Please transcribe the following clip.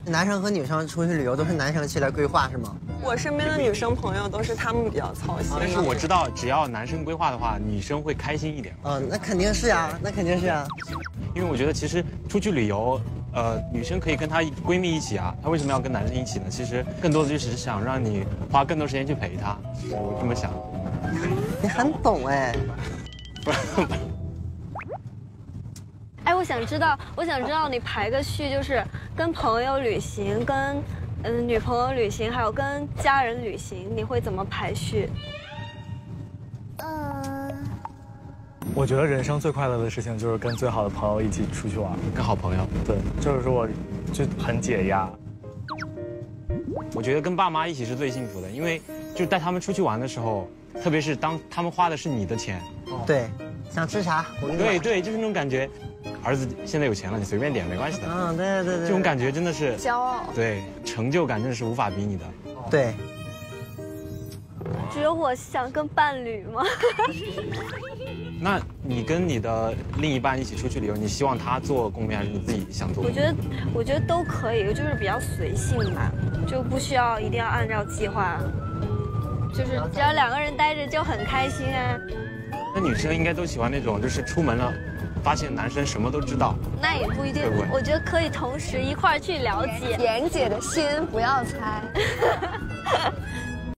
男生和女生出去旅游都是男生起来规划是吗？ 我身边的女生朋友都是他们比较操心。 但是我知道，只要男生规划的话，女生会开心一点。 那肯定是啊，那肯定是啊。 因为我觉得其实出去旅游，女生可以跟她闺蜜一起啊，她为什么要跟男生一起呢？其实更多的就是想让你花更多时间去陪她，我这么想。 你很懂哎。 哎，我想知道你排个序，就是跟朋友旅行、跟女朋友旅行，还有跟家人旅行，你会怎么排序？ 我觉得人生最快乐的事情就是跟最好的朋友一起出去玩， 跟好朋友。 对，就是说就很解压。 我觉得跟爸妈一起是最幸福的，因为就带他们出去玩的时候，特别是当他们花的是你的钱。 对，想吃啥我给你买。 对，就是那种感觉。儿子现在有钱了，你随便点没关系的。 对。 这种感觉真的是骄傲。 对，成就感真的是无法比拟的。 对。 只有我想跟伴侣吗？ 那你跟你的另一半一起出去旅游，你希望他做攻略还是你自己想做？ 我觉得都可以，就是比较随性嘛，就不需要一定要按照计划，就是只要两个人待着就很开心啊。 那女生应该都喜欢那种，就是出门了，发现男生什么都知道。 那也不一定，我觉得可以同时一块儿去了解。 妍姐的心不要猜。